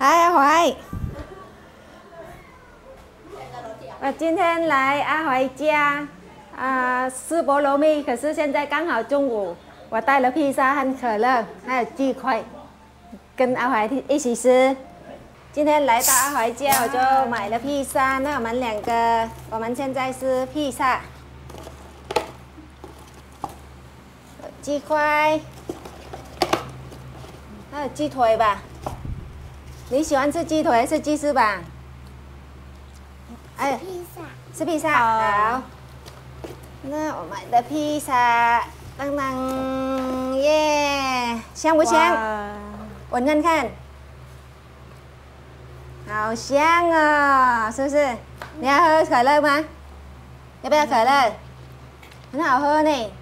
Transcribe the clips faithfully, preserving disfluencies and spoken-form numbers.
嗨，阿怀。我今天来阿怀家啊吃菠萝蜜，可是现在刚好中午，我带了披萨和可乐，还有鸡块，跟阿怀一起吃。今天来到阿怀家，我就买了披萨。那我们两个，我们现在吃披萨，鸡块，还有鸡腿吧？你喜欢吃鸡腿还是鸡翅膀？哎， 披萨， 吃披萨。好，那我买的披萨，当当耶，香不香？闻看看。好香哦，是不是？你要喝可乐吗？要不要可乐？很好喝呢。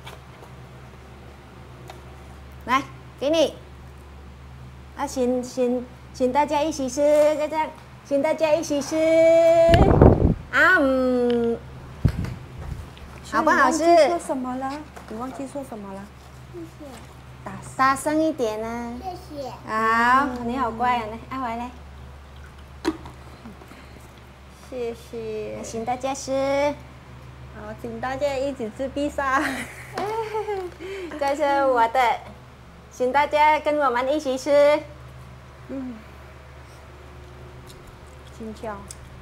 来，给你。啊，请请请大家一起吃，大家请大家一起吃。啊嗯，好不好吃？ 你忘记说什么了？你忘记说什么了？ 谢谢， 大大声一点啊！ 谢谢。 好，你好乖啊，来，阿怀来。 谢谢， 请大家吃。 好，请大家一起吃披萨。 这是我的，请大家跟我们一起吃。 嗯，青椒。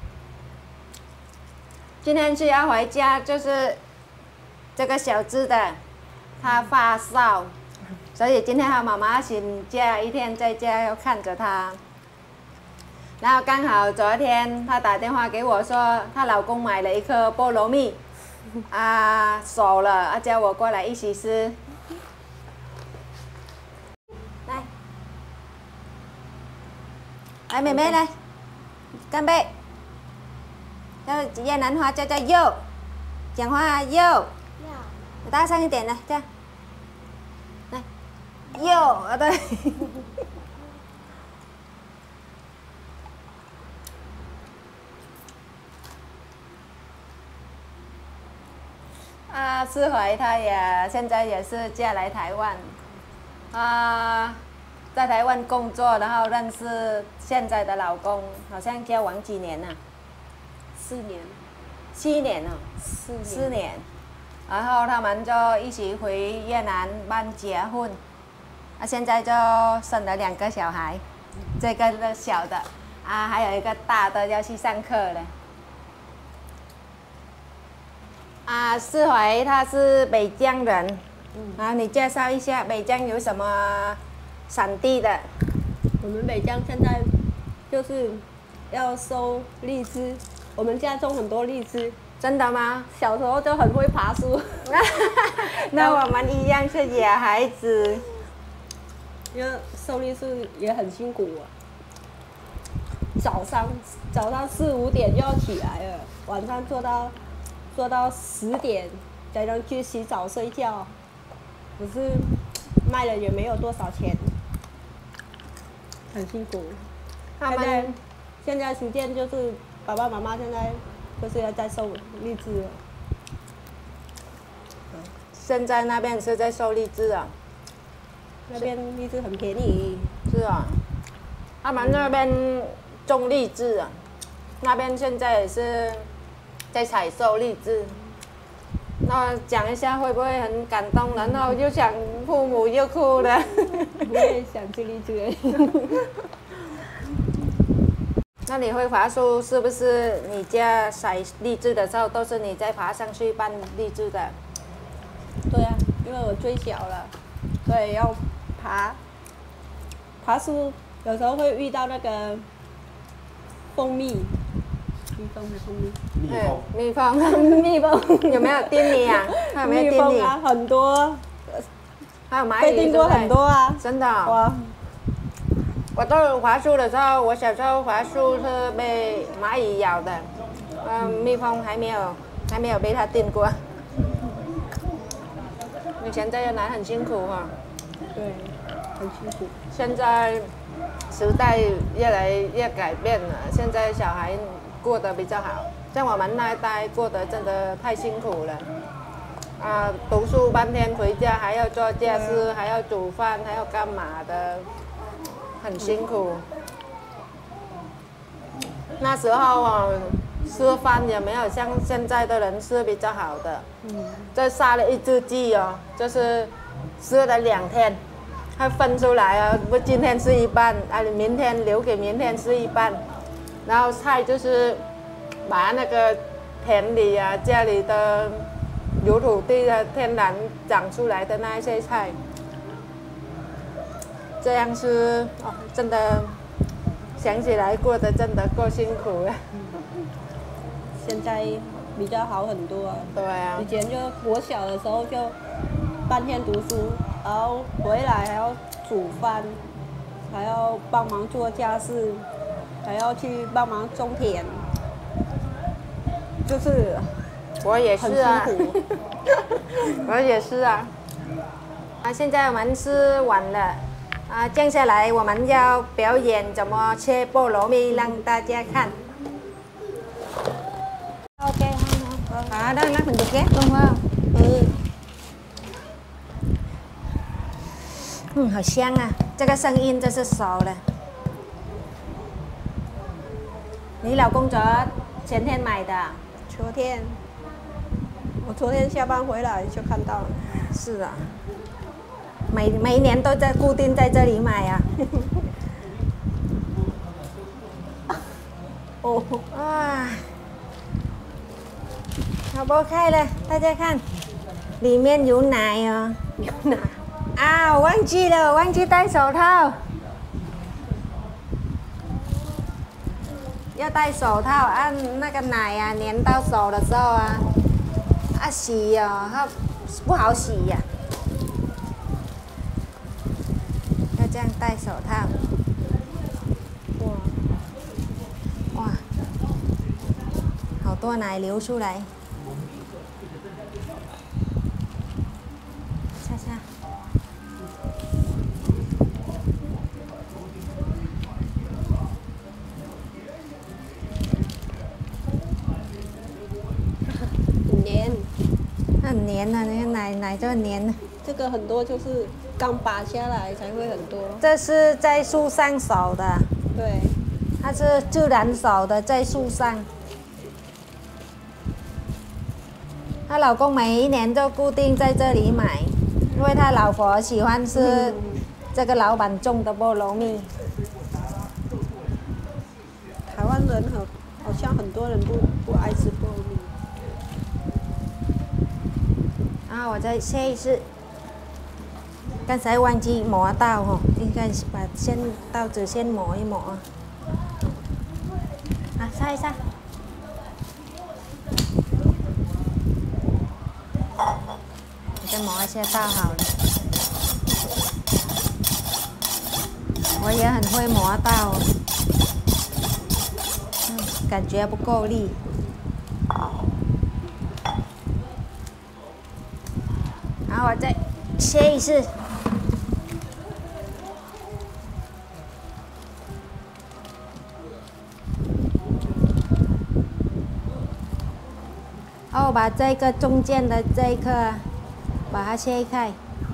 今天去阿怀家，就是这个小只的，他发烧，所以今天他妈妈请假一天在家要看着他。然后刚好昨天她打电话给我说，她老公买了一颗菠萝蜜，啊熟了，啊叫我过来一起吃。来，来妹妹来，干杯！要越南话叫叫哟，讲话哟， 要大声一点来，这样，来，哟啊对。啊，思怀她也现在也是嫁来台湾，啊，在台湾工作，然后认识现在的老公，好像交往几年啊？ 四年。 七年哦。 四年。 四年，然后他们就一起回越南办结婚，啊，现在就生了两个小孩，这个是小的，啊，还有一个大的要去上课了。啊，思怀他是北江人，嗯，啊，你介绍一下北江有什么产地的？ 我们北江现在就是要收荔枝，我们家种很多荔枝。 真的吗？ 小时候就很会爬树。 那我们一样是野孩子， 因为收荔枝也很辛苦啊。早上早上四五点就要起来了，晚上做到。做到十点才能去洗澡睡觉，可是卖了也没有多少钱，很辛苦。 他现在们现在时间就是爸爸妈妈现在就是要在收荔枝了。 现在那边是在收荔枝啊？ 那边荔枝很便宜。 是啊，他们那边种荔枝啊，那边现在也是。在采收荔枝，那讲一下会不会很感动？然后又想父母又哭了。 我也想吃荔枝。 那你会爬树是不是？你家采荔枝的时候都是你在爬上去搬荔枝的？ 对啊，因为我最小了，所以要爬爬树，有时候会遇到那个蜂蜜。蜜蜂的蜂蜜， 蜜蜂，蜜蜂有没有叮你啊？有没有叮你啊？很多， 还有蚂蚁， 被叮过很多啊！ 真的。 哇！ 我到滑树的时候，我小时候滑树是被蚂蚁咬的，嗯，蜜蜂还没有，还没有被它叮过。以前在越南很辛苦哈。 对，很辛苦。 现在时代越来越改变了，现在小孩过得比较好，像我们那一代过得真的太辛苦了。啊，读书半天回家还要做家事，还要煮饭，还要干嘛的，很辛苦。 那时候哦，吃饭也没有像现在的人吃比较好的。嗯。这杀了一只鸡哦，就是吃了两天，它分出来啊，不今天吃一半，啊，明天留给明天吃一半。然后菜就是把那个田里啊、家里的有土地的天然长出来的那一些菜，这样吃哦，真的想起来过得真的够辛苦了。 现在比较好很多啊。 对啊。 以前就我小的时候就半天读书，然后回来还要煮饭，还要帮忙做家事，还要去帮忙种田，就是我也是啊。 很辛苦。 我也是啊。啊，现在我们吃完了，啊，接下来我们要表演怎么切菠萝蜜让大家看。OK， 好，好，好，đó lát mình được ghép luôn phải không? Ừ. Ừ, 好香啊！这个声音真是熟了。你老公昨前天买的？ 昨天，我昨天下班回来就看到了。 是啊。每每年都在固定在这里买啊。哦，哇！好，剥开了，大家看，里面有奶哦， 有奶啊！我忘记了，我忘记戴手套，要戴手套啊！那个奶啊，粘到手的时候啊，啊洗哦，它不好洗呀、啊，要这样戴手套。哇，哇，好多奶流出来。很黏啊，那个奶奶就很黏。 这个很多就是刚拔下来才会很多。 这是在树上熟的。 对， 它是自然熟的，在树上。她老公每一年都固定在这里买，因为他老婆喜欢吃这个老板种的菠萝蜜。 台湾人好好像很多人不不爱吃菠萝蜜。 然后我再切一次，刚才忘记磨刀哦，应该把先刀子先磨一磨。啊，擦一擦。我再磨一下刀好了。我也很会磨刀，嗯，感觉不够力。然后我再切一次，然后把这个中间的这一颗把它切开。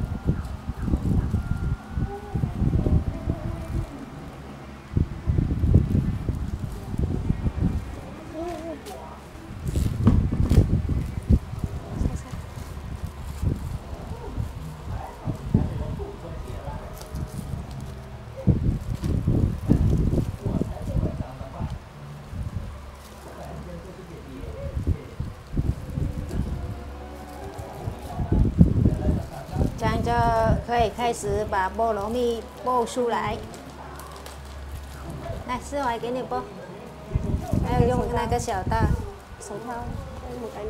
这样就可以开始把菠萝蜜剥出来。来，思怀给你剥，还要用那个小刀。 手套，我改了。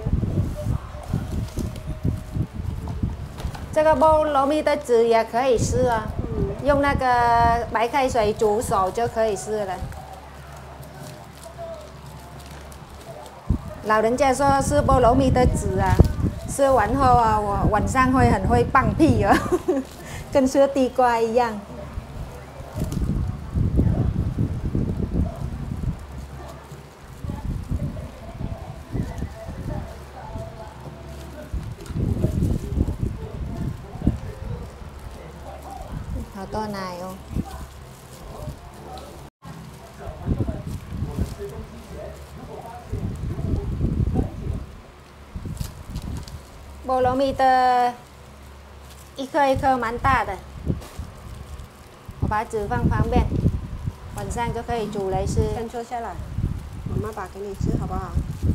这个菠萝蜜的籽也可以吃啊，嗯、用那个白开水煮熟就可以吃了。老人家说吃菠萝蜜的籽啊。吃完后啊，我晚上会很会放屁哦，跟吃地瓜一样。好多奶哦。 菠萝蜜的一颗一颗蛮大的，我把纸放旁边，晚上就可以煮来吃。 先坐下来，妈妈把给你吃好不好？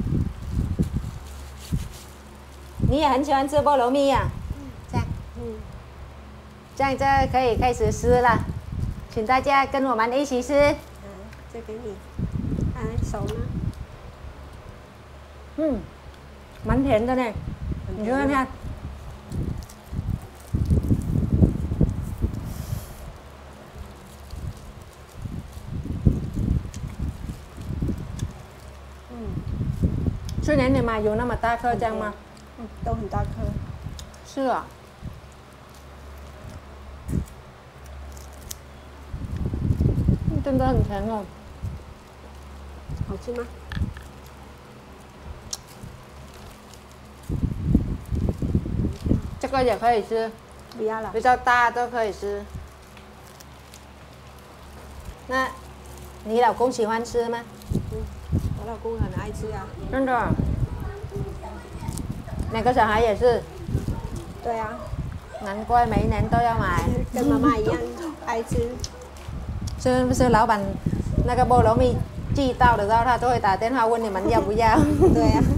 你也很喜欢吃菠萝蜜呀、啊？这样， 嗯， 这样就可以开始吃了，请大家跟我们一起吃。 嗯，这给你，哎，手呢？ 嗯，蛮甜的呢，你看看。去年你买有那么大颗这样吗？ 嗯，都很大颗。 是啊。真的很甜哦。 好吃吗？ 这个也可以吃。 不要了。 比较大都可以吃。那，你老公喜欢吃吗？ 嗯，我老公很爱吃啊。 真的。两个小孩也是。 对啊。 难怪每一年都要买。 跟妈妈一样爱吃。 是不是老板那个菠萝蜜寄到的时候，他都会打电话问你们要不要？ 对啊。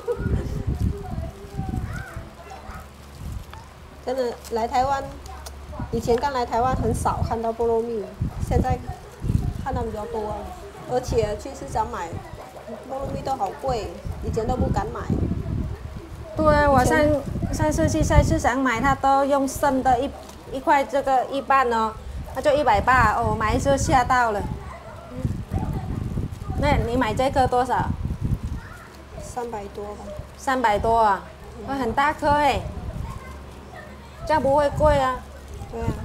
真的来台湾，以前刚来台湾很少看到菠萝蜜，现在看到比较多了，而且去市场买菠萝蜜都好贵，以前都不敢买。 对，我上上次去菜市场买，他都用生的一一块这个一半哦，那就一百八哦，我买一次吓到了。那你买这颗多少？ 三百多吧。 三百多啊，会很大颗哎。这样不会贵啊。 对啊。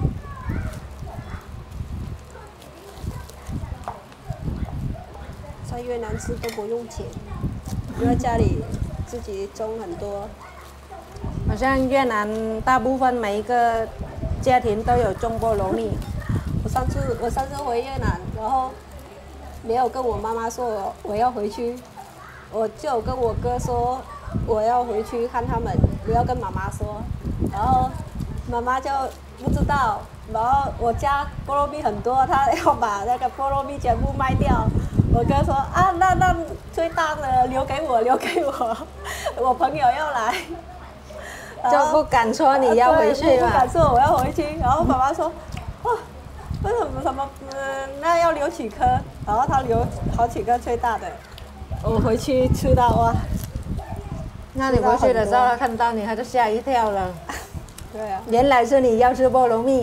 在越南吃都不用钱，因为家里自己种很多。 好像越南大部分每一个家庭都有种菠萝蜜。 我上次我上次回越南，然后没有跟我妈妈说我我要回去，我就跟我哥说我要回去看他们，不要跟妈妈说。然后妈妈就不知道，然后我家菠萝蜜很多，他要把那个菠萝蜜全部卖掉。我哥说啊，那那最大的留给我，留给我，我朋友要来， 就不敢说你要回去嘛。 嘛。 不敢说我要回去，然后爸爸说，哇，为什么什么嗯，那要留几颗？然后他留好几颗最大的，我回去吃到哇。 那你回去的时候，他看到你，他就吓一跳了。 对啊。 原来是你要吃菠萝蜜。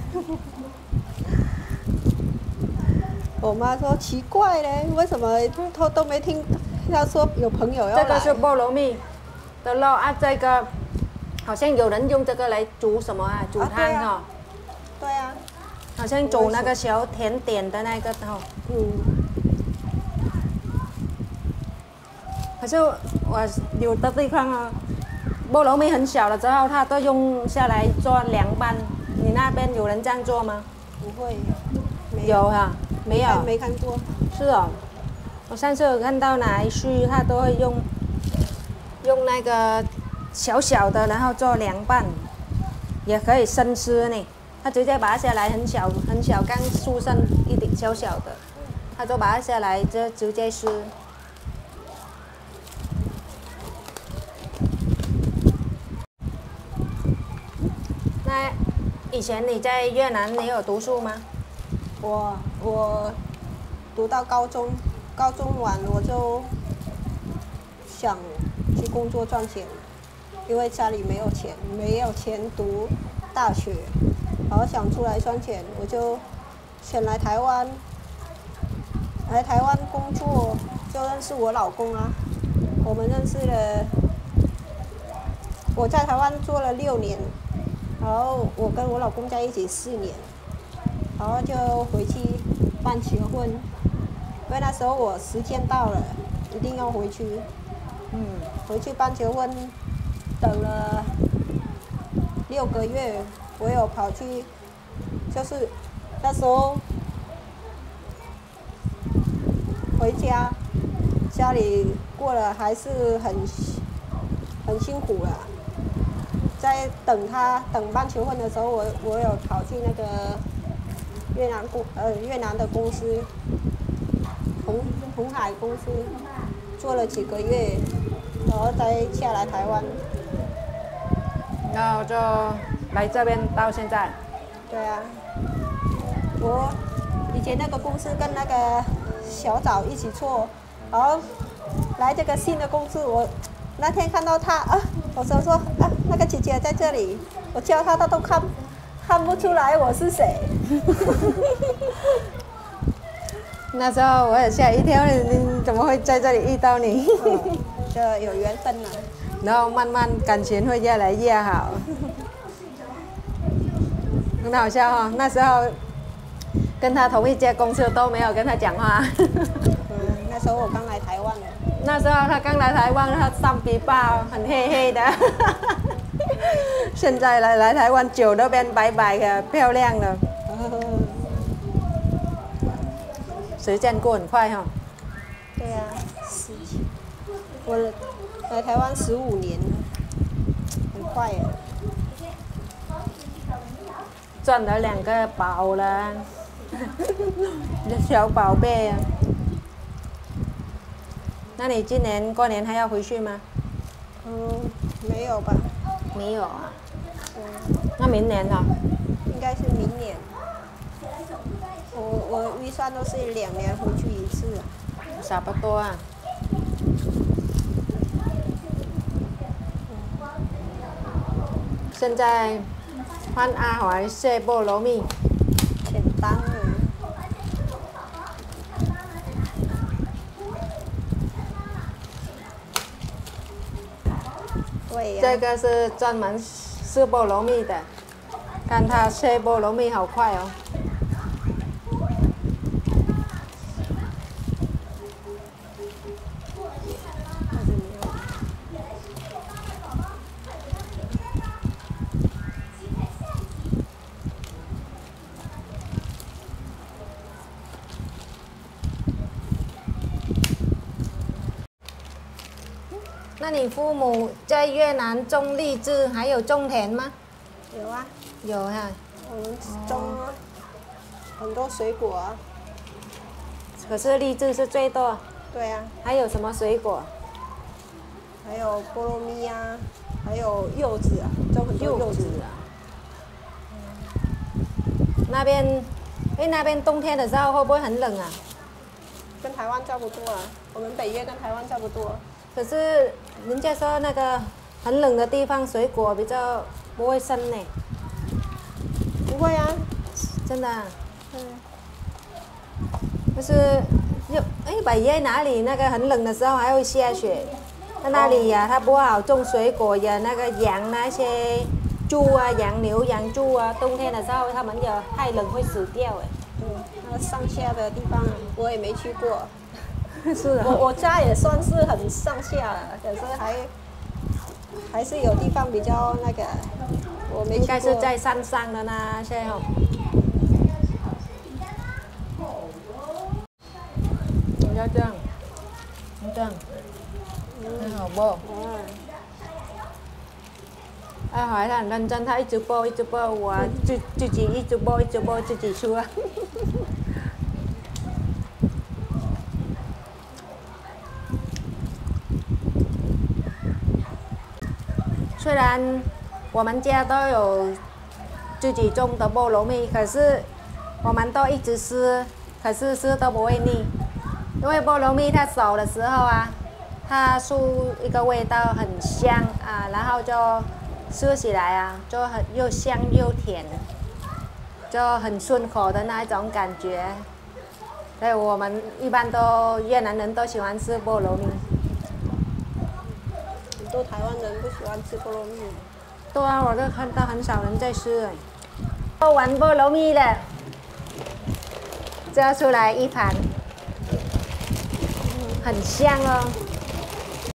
我妈说奇怪嘞，为什么都都没听他说有朋友要来？ 这个是菠萝蜜的肉啊，这个好像有人用这个来煮什么啊？煮汤哈、哦。 对啊。 好像煮那个小甜点的那个哈、哦。 嗯。 可是我有的地方啊，菠萝蜜很小了之后，它都用下来做凉拌。你那边有人这样做吗？ 不会。 有哈、啊，没有。 没看过。 是哦，我上次有看到哪一区，他都会用用那个小小的，然后做凉拌，也可以生吃呢。他直接把它下来很小很小，刚出生一点小小的，他就把它下来就直接吃。那以前你在越南你有读书吗？ 我我读到高中，高中完我就想去工作赚钱，因为家里没有钱，没有钱读大学，然后想出来赚钱，我就选来台湾，来台湾工作，就认识我老公啊，我们认识了，我在台湾做了六年，然后我跟我老公在一起四年。然后就回去办结婚，因为那时候我时间到了，一定要回去。嗯，回去办结婚，等了六个月，我有跑去，就是那时候回家，家里过了还是很很辛苦了。在等他等办求婚的时候，我我有跑去那个越南公呃越南的公司，红红海公司做了几个月，然后再下来台湾。 然后就来这边到现在。 对啊，我以前那个公司跟那个小枣一起做，然后来这个新的公司，我那天看到他啊，我想说啊，那个姐姐在这里，我叫他，他都看看不出来我是谁。 那时候我也吓一跳，你怎么会在这里遇到你？ 嗯，就有缘分了。 然后慢慢感情会越来越好，很好笑哈、哦。那时候跟他同一家公司都没有跟他讲话。 嗯，那时候我刚来台湾。 那时候他刚来台湾，他上皮包很黑黑的。现在来来台湾酒都变白白的，漂亮了。时间过很快哈、哦。 对啊，十几，我来台湾十五年了，很快耶。 赚了两个宝了，小宝贝啊。那你今年过年还要回去吗？ 嗯，没有吧？ 没有啊。 嗯， 那明年呢？ 应该是明年。我我预算都是两年回去一次啊。 差不多啊。现在换阿怀吃菠萝蜜， 简单啊。对呀、啊。 这个是专门吃菠萝蜜的，看他吃菠萝蜜好快哦。那你父母在越南种荔枝，还有种田吗？ 有啊， 有哈、啊。 我们种很多水果啊。 可是荔枝是最多。 对啊。 还有什么水果？ 还有菠萝蜜啊，还有柚子啊，种很多柚子啊。嗯、那边，哎，那边冬天的时候会不会很冷啊？ 跟台湾差不多啊，我们北约跟台湾差不多。 可是人家说那个很冷的地方，水果比较不会生呢。 不会啊， 真的、啊。 嗯。 就是有哎，北约哪里那个很冷的时候还会下雪，那那里呀、啊，它不好种水果呀，那个羊那些猪啊、羊牛、羊猪啊，冬天的时候它们就太冷会死掉哎。 嗯，那上下的地方我也没去过。 是啊。 我我家也算是很上下了，可是还还是有地方比较那个，我没去过。 应该是在山上的那些哦。你要这样，这样，很好剥。 嗯。 阿怀他很认真，他一直剥一直剥，我自自己一直剥一直剥自己吃啊。虽然我们家都有自己种的菠萝蜜，可是我们都一直吃，可是吃都不会腻。因为菠萝蜜它熟的时候啊，它出一个味道很香啊，然后就吃起来啊就很又香又甜，就很顺口的那一种感觉。所以我们一般都越南人都喜欢吃菠萝蜜。 很多台湾人不喜欢吃菠萝蜜。 对啊，我都看到很少人在吃哎。做完菠萝蜜了，就要出来一盘，很香哦。